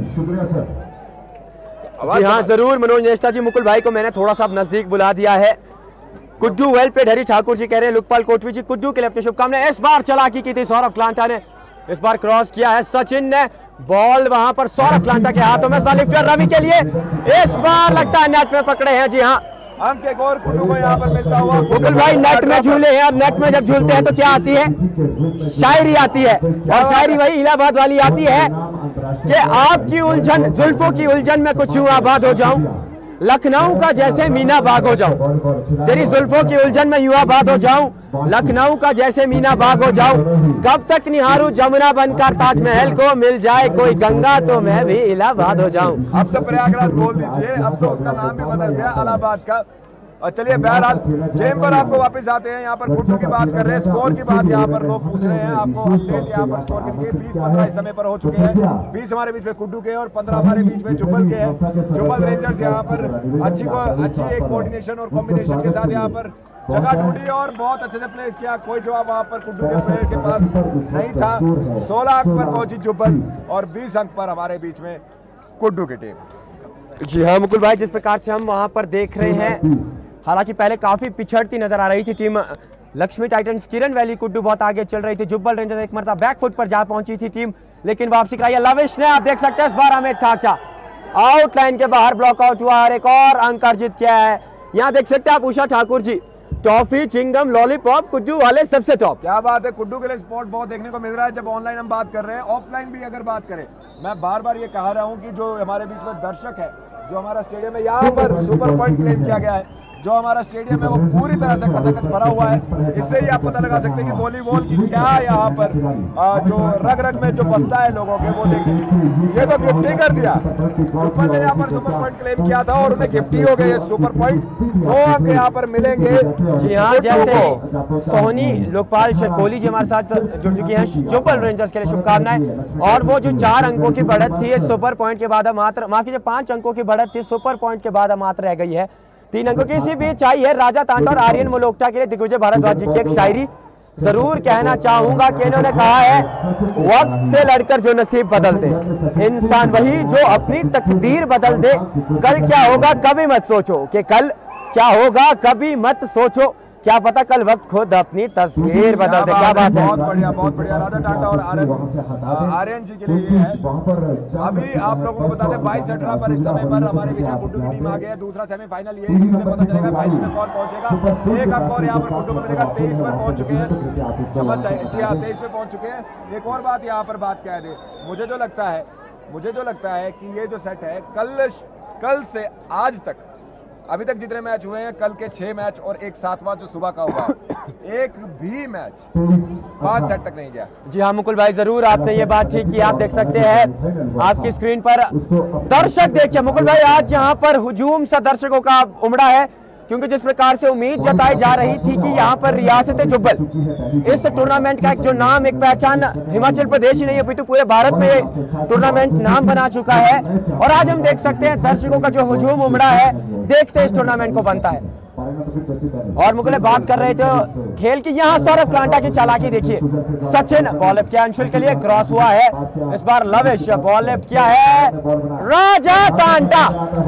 जी हाँ जरूर मनोज नेस्ता जी, मुकुल भाई को मैंने थोड़ा सा नजदीक बुला दिया है। कुड्डू वेल पेड, हरी ठाकुर जी कह रहे हैं लोकपाल कोटवी जी कुड्डू के लिए अपनी शुभकामनाएं। इस बार चलाकी की थी सौरभ क्लांटा ने, इस बार क्रॉस किया है सचिन ने, बॉल वहां पर सौरभ क्लांटा के हाथों में, लिफ्टर रवि के लिए, इस बार लगता है नेट में पकड़े हैं। जी हाँ, अंक एक और कुड्डू को यहाँ पर मिलता हुआ। मुकुल भाई नेट में झूले हैं, और नेट में जब झूलते हैं तो क्या आती है, शायरी आती है, और शायरी वही इलाहाबाद वाली आती है कि आपकी उलझन जुल्फों की उलझन में कुछ यूं आबाद हो जाऊं, लखनऊ का जैसे मीना बाग हो जाऊं, तेरी जुल्फों की उलझन में युवा बात हो जाऊं, लखनऊ का जैसे मीना बाग हो जाऊं, कब तक निहारूं जमुना बनकर ताजमहल को, मिल जाए कोई गंगा तो मैं भी इलाहाबाद हो जाऊं। अब तो प्रयागराज बोल दीजिए, अब तो उसका नाम भी बदल गया इलाहाबाद का। और चलिए बहरहाल गेम पर आपको वापस आते हैं। यहाँ पर कुड्डू की बात कर रहे हैं, स्कोर की बात यहाँ पर लोग पूछ रहे हैं, आपको अपडेट यहाँ पर स्कोर के लिए बीस पंद्रह इस समय पर हो चुके हैं। बीस हमारे बीच में कुड्डू के और पंद्रह हमारे बीच में जुब्बल के हैं। जुब्बल रेंजर्स यहाँ पर अच्छी को अच्छी एक कोऑर्डिनेशन और कॉम्बिनेशन के साथ यहाँ पर जगह ढूंढी और बहुत अच्छे से प्लेस किया। कोई जवाब वहाँ पर कुड्डू के प्लेयर के पास नहीं था। सोलह अंक पर पहुंची जुब्बल और बीस अंक पर हमारे बीच में कुड्डू की टीम। जी हाँ मुकुल भाई, जिस प्रकार से हम वहां पर देख रहे हैं, हालांकि पहले काफी पिछड़ती नजर आ रही थी team Lakshmi Titans, Kiran Valley Kuddu बहुत आगे चल रही थी। जुब्बल रेंजर्स एक मरतबा बैकफुट पर जा पहुंची थी टीम, लेकिन वापसी कराई लविश ने। आप देख सकते हैं इस बार अमित खाकटा आउटलाइन के बाहर ब्लॉक आउट हुआ और एक और अंक अर्जित किया है। यहाँ देख सकते हैं आप Usha Thakur ji, toffee chewing gum lollipop Kuddu वाले सबसे टॉप। क्या बात है, कुड्डू के लिए स्पॉट बहुत देखने को मिल रहा है जब ऑनलाइन हम बात कर रहे हैं। ऑफलाइन भी अगर बात करें, मैं बार बार ये कह रहा हूँ कि जो हमारे बीच में दर्शक है, जो हमारा स्टेडियम है यहाँ पर सुपर पॉइंट क्लेम किया गया है, जो हमारा स्टेडियम है वो पूरी तरह से खचाखच भरा हुआ है। इससे ही आप पता लगा सकते हैं कि वॉलीबॉल की क्या यहाँ पर आ, जो रग रग में जो बसता है लोगों के, वो देखिए ये तो गिफ्ट ही कर दिया। सुपर ने यहाँ पर सुपर पॉइंट क्लेम किया था और उन्हें गिफ्ट ही हो गए सुपर पॉइंट। दो अंक यहाँ पर मिलेंगे। जी हाँ, जैसे सोनी लोकपाल कोहली जी हमारे साथ जुड़ चुकी हैं, जुब्बल रेंजर्स के लिए शुभकामनाएं। और वो जो चार अंकों की बढ़त थी सुपर पॉइंट के बाद मात्र, माफ कीजिए पांच अंकों की बढ़त थी सुपर पॉइंट के बाद मात्र रह गई है तीन अंकों की। इसी बीच आई है राजा तांडा और आर्यन मल्होत्रा के लिए दिग्विजय भारद्वाज जी की एक शायरी। जरूर कहना चाहूंगा कि इन्होंने कहा है, वक्त से लड़कर जो नसीब बदल दे इंसान वही जो अपनी तकदीर बदल दे। कल क्या होगा कभी मत सोचो, कि कल क्या होगा कभी मत सोचो, क्या पता कल वक्त खुद अपनी तस्वीर बदल दे। क्या बात है, बहुत बढ़िया बहुत बढ़िया। राजा टाटा और आर्यन आर्यन जी के लिए ये है। अभी आप लोगों को बता दें बाईस अठारह पर इस समय पर हमारे बीच में कुड्डू की टीम आ गई है। दूसरा सेमीफाइनल ये, इससे पता चलेगा फाइनल में कौन पहुंचेगा। एक अंक और यहाँ पर कुड्डू को मिलेगा। तेईस पर पहुंच चुके हैं, जी हाँ तेईस पे पहुंच चुके हैं। एक और बात यहाँ पर बात कह दे, मुझे जो लगता है मुझे जो लगता है कि ये जो सेट है कल कल से आज तक अभी तक जितने मैच हुए हैं, कल के छह मैच और एक सातवां जो सुबह का होगा, एक भी मैच पांच सेट तक नहीं गया। जी हाँ मुकुल भाई, जरूर आपने ये बात ठीक की। आप देख सकते हैं आपकी स्क्रीन पर दर्शक देखिए मुकुल भाई, आज यहाँ पर हुजूम सा दर्शकों का उमड़ा है, क्योंकि जिस प्रकार से उम्मीद जताई जा रही थी कि यहाँ पर रियासत जुब्बल इस टूर्नामेंट का एक जो नाम, एक पहचान हिमाचल प्रदेश ही नहीं है अपितु पूरे भारत में ये टूर्नामेंट नाम बना चुका है। और आज हम देख सकते हैं दर्शकों का जो हुजूम उमड़ा है, देखते इस टूर्नामेंट को बनता है। और मुकुल बात कर रहे थे खेल की, यहाँ सौरभ क्लांटा की चालाकी देखिए। सचिन बॉल लेफ्ट किया अंशुल के लिए, क्रॉस हुआ है इस बार। लविश बॉल लेफ्ट किया है, राजा तांडा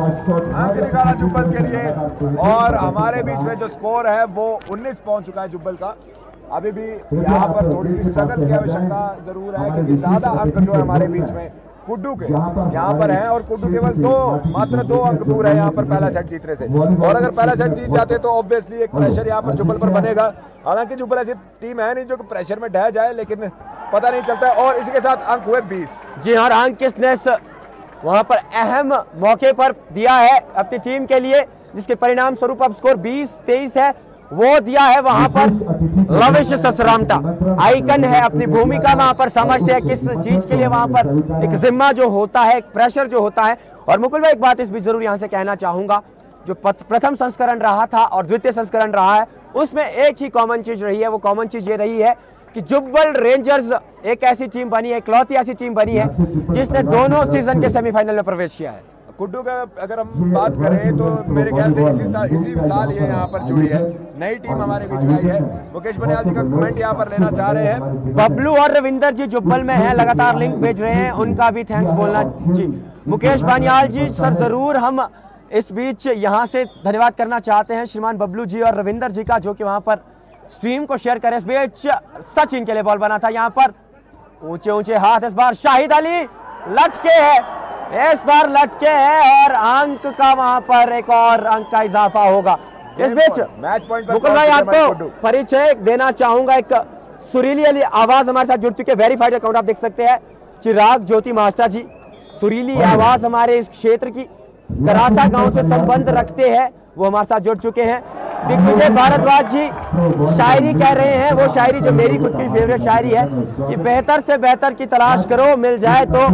अंक निकाला जुब्बल के लिए। और हमारे बीच में जो स्कोर है वो उन्नीस पहुंच चुका है जुब्बल का। अभी भी यहाँ पर थोड़ी सी स्ट्रगल की आवश्यकता जरूर है, क्योंकि ज्यादा अंक जो है हमारे बीच में कुड्डू के यहाँ पर है और कुड्डू केवल दो मात्र दो अंक दूर है यहाँ पर पहला सेट जीतने से। और अगर पहला सेट जीत जाते तो ऑब्वियसली एक प्रेशर यहाँ पर जुब्बल पर बनेगा। हालांकि जुब्बल ऐसी टीम है नहीं जो प्रेशर में ढह जाए, लेकिन पता नहीं चलता है। और इसी के साथ अंक हुए बीस। जी हाँ, अंक किसने वहां पर अहम मौके पर दिया है अपनी टीम के लिए, जिसके परिणाम स्वरूप अब स्कोर बीस तेईस है, वो दिया है वहां पर लविश ससरामटा। आइकन है, अपनी भूमिका वहां पर समझते हैं किस चीज के लिए वहां पर एक जिम्मा जो होता है, एक प्रेशर जो होता है। और मुकुल भाई एक बात इस बीच जरूर यहां से कहना चाहूंगा, जो प्रथम संस्करण रहा था और द्वितीय संस्करण रहा है, उसमें एक ही कॉमन चीज रही है। वो कॉमन चीज ये रही है कि जुब्बल रेंजर्स एक ऐसी टीम बनी है, इकलौती ऐसी टीम बनी है जिसने दोनों सीजन के सेमीफाइनल में प्रवेश किया है। कुड्डू का अगर हम बात करें तो मेरे ख्याल से इसी साल इसी साल ये यहाँ पर जुड़ी है, नई टीम हमारे बीच में आई है। मुकेश बनियाल जी का कमेंट यहाँ पर लेना चाह रहे हैं। बबलू और रविंदर जी जुब्बल में हैं, लगातार लिंक भेज रहे हैं, उनका भी थैंक्स बोलना जी। मुकेश बनियाल जी सर, जरूर हम इस बीच यहाँ से धन्यवाद करना चाहते हैं श्रीमान बबलू जी और रविंदर जी का, जो कि वहां पर स्ट्रीम को शेयर करें। इस बीच सचिन के लिए बॉल बना था, यहाँ पर ऊंचे ऊंचे हाथ, इस बार शाहिद अली लटके है, इस बार लटके है और अंक का वहां पर एक और अंक का इजाफा होगा। इस बीच मैच पॉइंट मुकुल भाई आपको परिचय देना चाहूंगा, एक सुरीली अली आवाज हमारे साथ जुड़ चुके, वेरीफाइड अकाउंट आप देख सकते हैं, चिराग ज्योति मास्टर जी। सुरीली आवाज हमारे इस क्षेत्र की करासा गांव से संबंध रखते हैं, वो हमारे साथ जुड़ चुके हैं। दिग्विजय भारद्वाज जी शायरी कह रहे हैं, वो शायरी जो मेरी खुद की फेवरेट शायरी है कि बेहतर से बेहतर की तलाश करो, मिल जाए तो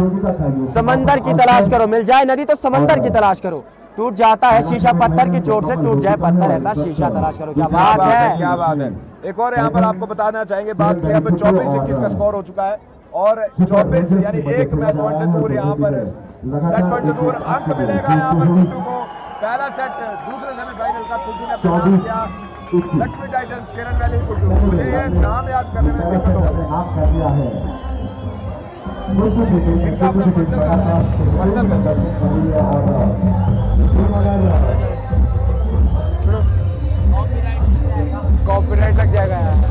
समंदर की तलाश करो, मिल जाए नदी तो समंदर की तलाश करो, टूट जाता है शीशा पत्थर की चोट से, टूट जाए पत्थर ऐसा शीशा तलाश करो। क्या बात है, क्या बात है। एक और यहाँ पर आपको बताना चाहेंगे बात की, अब चौबीस इक्कीस का स्कोर हो चुका है और चौबीस यानी एक मैच पॉइंट से दूर यहाँ पर सेट पॉइंट से दूर अंक मिलेगा यहाँ पर कुड्डू को। पहला सेट दूसरे सेमीफाइनल का कुड्डू ने अपना नाम किया, लक्ष्मी टाइटंस किरण वैली कुड्डू। मुझे ये नाम याद करने में दिक्कत हो गई। इनका अपना मसलन कॉपीराइट लग जाएगा यार।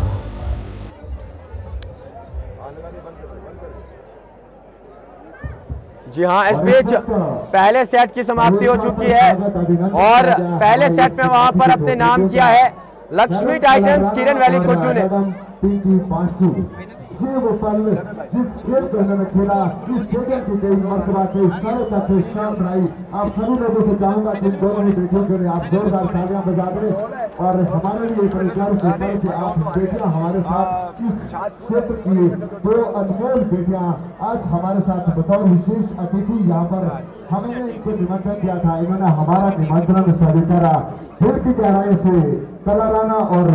जी हाँ, इस बीच पहले सेट की समाप्ति हो चुकी है और पहले सेट में वहां पर अपने नाम किया है लक्ष्मी टाइटंस किरण वैली कुड्डू ने। ये वो पल जिस खेल को इन्होंने खेला, इस स्टेडियम की कई मरतबा कई सालों तक शान बनाई। आप सभी लोगों से चाहूंगा कि इन दोनों ही बेटियों के लिए आप जोरदार तालियां बजा दें और हमारे लिए परिवार की पल कि आप बेटियां हमारे साथ इस क्षेत्र की दो अनमोल बेटियां आज हमारे साथ बतौर विशेष अतिथि यहाँ पर हमने इनको निमंत्रण दिया था, इन्होंने हमारा निमंत्रण स्वीकारा। दिल की गहराई से कला राणा और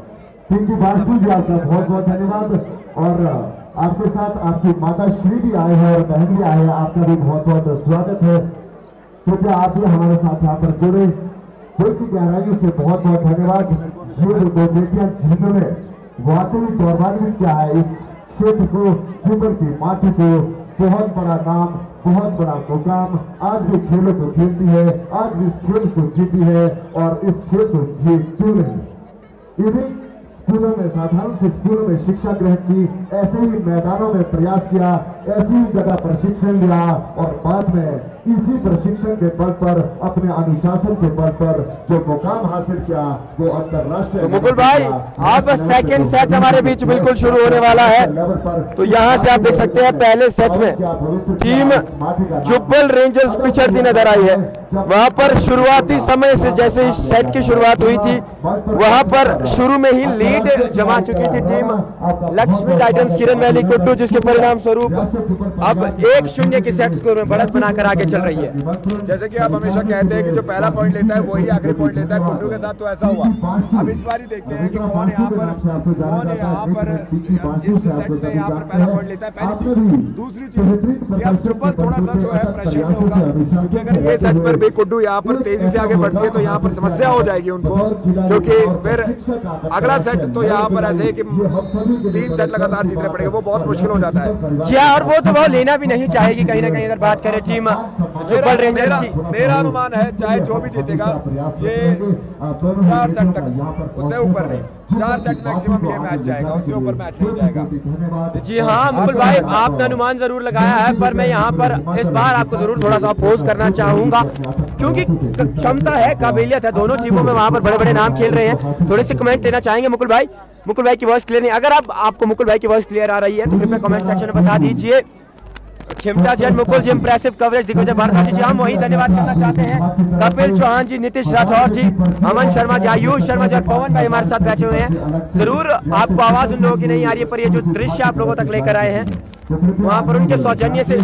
पिंकी बासु जी आपका बहुत बहुत धन्यवाद। और आपके साथ आपकी माता श्री भी आए हैं और बहन भी आए हैं, आपका भी बहुत बहुत स्वागत है। कृपया आप भी हमारे साथ यहाँ पर जुड़े। दिल की गहराइयों से बहुत बहुत धन्यवाद। ये दो बेटियां जिन्होंने वाकई गौरवान्वित किया है इस क्षेत्र को, जुब्बल की माटी को, बहुत बड़ा नाम, बहुत बड़ा मुकाम। आज भी खेलों को खेलती है, आज भी इस खेल को जीती है और इस खेल को जीत क्यों नहीं। इन्हीं स्कूलों में, साधारण से स्कूलों में शिक्षा ग्रहण की, ऐसे ही मैदानों में प्रयास किया, ऐसी ही जगह प्रशिक्षण लिया और बाद में इसी प्रशिक्षण के बल पर, अपने अनुशासन के बल पर जो मुकाम हासिल किया वो अंतरराष्ट्रीय। तो मुकुल भाई अब सेकंड सेट हमारे बीच बिल्कुल शुरू होने वाला है। तो यहाँ से आप देख सकते हैं पहले सेट में टीम जुब्बल रेंजर्स पिछड़ती नजर आई है। वहां पर शुरुआती समय से जैसे इस सेट की शुरुआत हुई थी, वहां पर शुरू में ही लीड जमा चुकी थी team Lakshmi Titans Kiran Valley Kuddu, जिसके परिणाम स्वरूप अब एक शून्य के सेट स्कोर में बढ़त बनाकर आगे चल रही है। जैसे कि आप हमेशा कहते हैं कि जो पहला पॉइंट लेता है वही आखिरी पॉइंट लेता है, कुड्डू के साथ तो ऐसा हुआ। अब इस बार ही देखते हैं कि कौन यहाँ पर कौन यहाँ पर इस सेट में यहाँ पर पहला पॉइंट लेता है। पहली चीज, दूसरी चीज कि अब जुब्बल थोड़ा सा जो है प्रेशर में होगा, क्योंकि अगर ये सेट पर भी कुड्डू यहाँ पर तेजी से आगे बढ़ती है तो यहाँ पर समस्या हो जाएगी उनको, क्योंकि फिर अगला सेट तो यहाँ पर ऐसे कि तीन सेट लगातार जीतने पड़ेंगे, वो बहुत मुश्किल हो जाता है। जी और वो तो वो लेना भी नहीं चाहेगी कहीं ना कहीं। अगर बात करें टीम जुब्बल रेंजर्स की, मेरा अनुमान है चाहे जो भी जीतेगा ये चार सेट तक, उससे ऊपर नहीं, चार सेट मैक्सिमम ये मैच जाएगा, उससे ऊपर मैच नहीं जाएगा। जी हाँ मुकुल भाई, आपने अनुमान जरूर लगाया है, पर मैं यहाँ पर इस बार आपको जरूर थोड़ा सा अपोज करना चाहूंगा, क्योंकि क्षमता है, काबिलियत है, दोनों टीमों में वहां पर बड़े बड़े नाम खेल रहे हैं। थोड़े से कमेंट लेना चाहेंगे मुकुल भाई। मुकुल भाई की वॉइस क्लियर नहीं, अगर आप आपको मुकुल भाई की वॉइस क्लियर आ रही है तो कृपया कमेंट सेक्शन में बता दीजिए। खिमटा जैन मुकुल जी इंप्रेसिव कवरेज दिग्विजय भारद्वाज जी, हम वही धन्यवाद करना चाहते हैं। कपिल चौहान जी, नीतीश राठौर जी, अमन शर्मा जी, आयुष शर्मा जी और पवन भाई हमारे साथ बैठे हुए हैं। जरूर आपको आवाज उन लोगों की नहीं आ रही है, पर ये जो दृश्य आप लोगों तक लेकर आए हैं वहां पर उनके सौजन्य से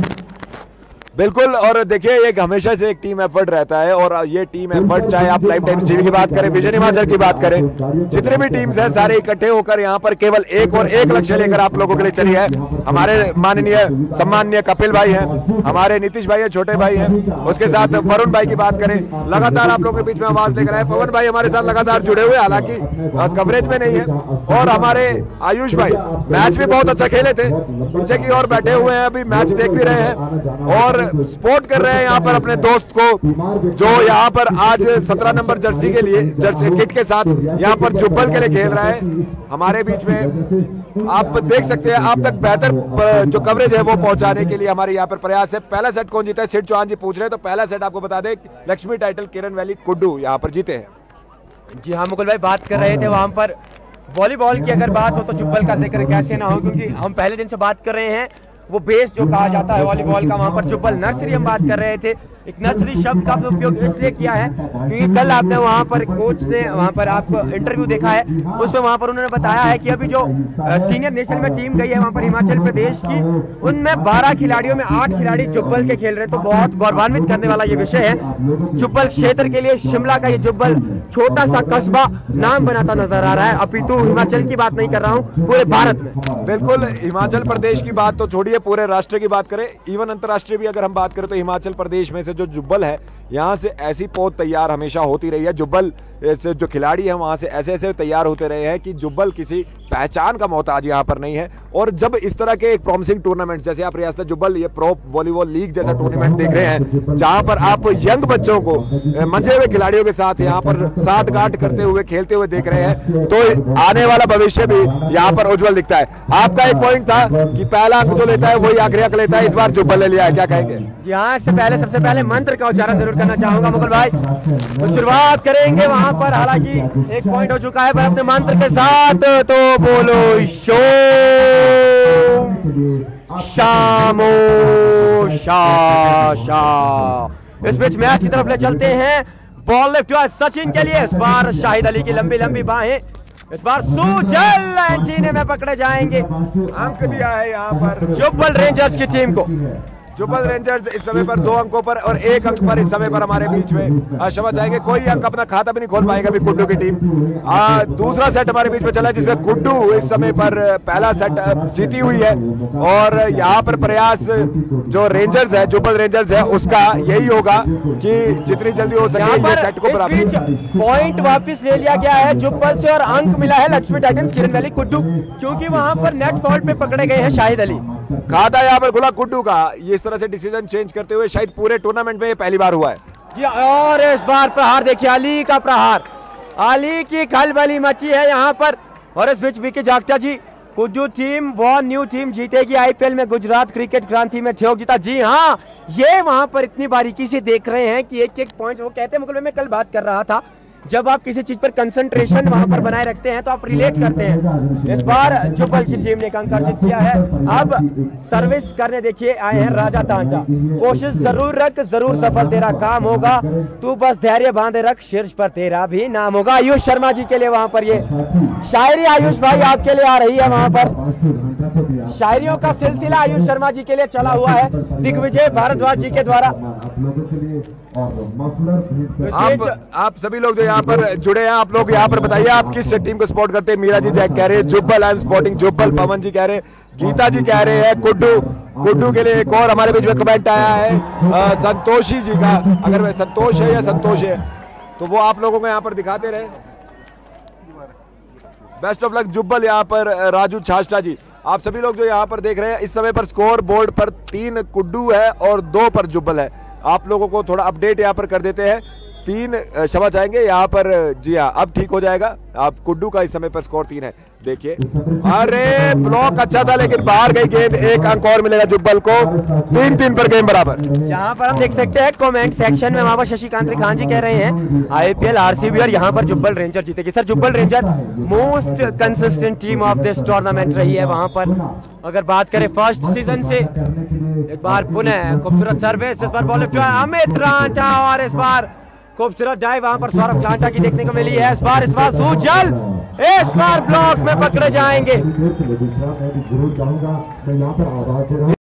बिल्कुल। और देखिए एक हमेशा से एक टीम एफर्ट रहता है, और ये टीम एफर्ट चाहे आप लाइफ टाइम टीवी की बात करें, विजन हिमाचल की बात करें, जितने भी टीम्स हैं सारे इकट्ठे होकर यहाँ पर केवल एक और एक लक्ष्य लेकर आप लोगों के लिए चली है। हमारे माननीय सम्माननीय कपिल भाई हैं, हमारे नीतीश भाई है, छोटे भाई हैं, उसके साथ वरुण भाई की बात करें, लगातार आप लोगों के बीच में आवाज लेकर आए। पवन भाई हमारे साथ लगातार जुड़े हुए, हालांकि कवरेज में नहीं है। और हमारे आयुष भाई मैच भी बहुत अच्छा खेले थे, पीछे की ओर बैठे हुए हैं, अभी मैच देख भी रहे हैं और सपोर्ट कर रहे हैं यहाँ पर अपने दोस्त को, जो यहाँ पर आज सत्रह नंबर जर्सी के लिए, जर्सी किट के साथ यहाँ पर जुब्बल के लिए खेल रहा है। हमारे बीच में आप देख सकते हैं, आप तक बेहतर जो कवरेज है वो पहुंचाने के लिए हमारे यहाँ पर प्रयास है। पहला सेट कौन जीता है, सिड चौहान जी पूछ रहे हैं, तो पहला सेट आपको बता दें लक्ष्मी टाइटल किरण वैली कुड्डू यहाँ पर जीते हैं। जी हाँ मुकुल भाई, बात कर रहे थे वहां पर वॉलीबॉल की, अगर बात हो तो जुब्बल का जिक्र कैसे ना हो, क्योंकि हम पहले दिन से बात कर रहे हैं। वो बेस जो कहा जाता है वॉलीबॉल का, वहां पर जुब्बल नर्सरी हम बात कर रहे थे। एक नर्सरी शब्द का उपयोग इसलिए किया है क्योंकि कल आपने वहां पर कोच ने वहां पर आपको इंटरव्यू देखा है, उसमें वहां पर उन्होंने बताया है कि अभी जो सीनियर नेशनल में टीम गई है वहां पर हिमाचल प्रदेश की, उनमें बारह खिलाड़ियों में आठ खिलाड़ी जुब्बल के खेल रहे हैं। तो बहुत गौरवान्वित करने वाला ये विषय है। जुब्बल क्षेत्र के लिए शिमला का ये जुब्बल छोटा सा कस्बा नाम बनाता नजर आ रहा है। अपितु हिमाचल की बात नहीं कर रहा हूँ, पूरे भारत में। बिल्कुल, हिमाचल प्रदेश की बात तो छोड़िए, पूरे राष्ट्र की बात करें, इवन अंतर्राष्ट्रीय भी अगर हम बात करें तो हिमाचल प्रदेश में से जो जुब्बल है, यहाँ से ऐसी पौध तैयार हमेशा होती रही है। जुब्बल से जो खिलाड़ी हैं वहाँ से ऐसे ऐसे तैयार होते रहे हैं कि जुब्बल किसी पहचान का मोहताज यहाँ पर नहीं है। और जब इस तरह के एक प्रॉमिसिंग टूर्नामेंट, जैसे आप रियासत जुब्बल ये प्रो वॉलीबॉल लीग जैसा टूर्नामेंट देख रहे हैं, जहाँ पर आप यंग बच्चों को मंझे हुए खिलाड़ियों के साथ यहाँ पर साथ गांठ करते हुए खेलते हुए देख रहे हैं, तो आने वाला भविष्य भी यहाँ पर उज्जवल दिखता है। आपका एक पॉइंट था कि पहला अंक जो लेता है वही आखिरी अंक लेता है, इस बार जुब्बल ले लिया है, क्या कहेंगे? जी हाँ, इससे पहले सबसे पहले मंत्र का उच्चारण जरूर करना चाहूंगा मुकुल भाई। तो शुरुआत करेंगे वहां पर, हालांकि एक पॉइंट हो चुका है, पर अपने मंत्र के साथ तो बोलो शोर। शामो शाह शाह। इस बीच मैच की तरफ ले चलते हैं। बॉल लेफ्ट सचिन के लिए, इस बार शाहिद अली की लंबी लंबी बाहें, इस बार सुजल एंटीने में पकड़े जाएंगे। अंक दिया है यहाँ पर जुब्बल रेंजर्स की टीम को। जुब्बल रेंजर्स इस समय पर दो अंकों पर और एक अंक पर इस समय पर हमारे बीच में क्षमा चाहेंगे, कोई अंक अपना खाता भी नहीं खोल पाएगा अभी गुड्डू की टीम। आ, दूसरा सेट हमारे बीच में चला जिसमें गुड्डू इस समय पर पहला सेट जीती हुई है और यहाँ पर प्रयास जो रेंजर्स है, जुब्बल रेंजर्स है, उसका यही होगा कि जितनी जल्दी हो सके ये सेट को बराबर। पॉइंट वापस ले लिया गया है जुब्बल से और अंक मिला है लक्ष्मी टाइटंस किरण वैली गुड्डू, क्योंकि वहां पर नेट फॉल्ट पे पकड़े गए हैं शाहिद अली। खाता यहाँ पर खुला गुड्डू का, ये इस तरह से डिसीजन चेंज करते हुए शायद पूरे टूर्नामेंट में ये पहली बार हुआ है जी। और इस बार प्रहार देखिए, अली का प्रहार, अली की खलबली मची है यहाँ पर। और इस बीच बीके जागता जी, गुड्डू टीम वो न्यू टीम जीतेगी आईपीएल में गुजरात क्रिकेट क्रांति में ठेक जीता। जी हाँ, ये वहां पर इतनी बारीकी से देख रहे हैं कि एक एक पॉइंट, वो कहते हैं, मुकुल में कल बात कर रहा था, जब आप किसी चीज पर कंसंट्रेशन वहां पर बनाए रखते हैं तो आप रिलेट करते हैं। इस बार जुब्बल की टीम ने एक अंक अर्जित किया है। अब सर्विस करने देखिए आए हैं राजा तांजा। कोशिश जरूर रख, जरूर सफल तेरा काम होगा, तू बस धैर्य बांधे रख, शीर्ष पर तेरा भी नाम होगा। आयुष शर्मा जी के लिए वहां पर ये शायरी आयुष भाई आपके लिए आ रही है। वहां पर शायरियों का सिलसिला आयुष शर्मा जी के लिए चला हुआ है दिग्विजय भारद्वाज जी के द्वारा। आप आप सभी लोग जो यहाँ पर जुड़े हैं, आप लोग यहाँ पर बताइए आप किस टीम को सपोर्ट करते हैं। मीरा जी जैक कह रहे हैं Jubbal, I am supporting Jubbal. Pawan ji कह रहे हैं, गीता जी कह रहे हैं गुड्डू। गुड्डू के लिए एक और हमारे बीच में कमेंट आया है आ, संतोषी जी का, अगर वह संतोष है या संतोष है तो वो आप लोगों को यहाँ पर दिखाते रहे। Best of luck Jubbal. यहाँ पर राजू छाष्टा जी, आप सभी लोग जो यहाँ पर देख रहे हैं, इस समय पर स्कोर बोर्ड पर तीन गुड्डू है और दो पर जुब्बल है। आप लोगों को थोड़ा अपडेट यहाँ पर कर देते हैं, तीन क्षमा चाहेंगे यहाँ पर। जी हाँ, अब ठीक हो जाएगा। आप गुड्डू का इस समय पर स्कोर तीन है, देखिए। अरे ब्लॉक अच्छा था लेकिन बाहर गई गेंद, एक अंक और मिलेगा जुब्बल को। तीन तीन पर गेम बराबर। यहाँ पर हम देख सकते हैं कमेंट सेक्शन में वहां पर शशिकांत खान जी कह रहे हैं आईपीएल आरसीबी और यहाँ पर जुब्बल रेंजर जीतेगी। Sir, Jubbal Ranger most consistent team of this tournament रही है वहां पर। अगर बात करें फर्स्ट सीजन से, एक बार पुनः खूबसूरत सर्विस, इस बार बॉल अमित रांटा और इस बार खूबसूरत डाइव वहां पर सौरभ क्लांटा की देखने को मिली है। इस बार इस बार सुजल इस बार ब्लॉक में पकड़े जाएंगे।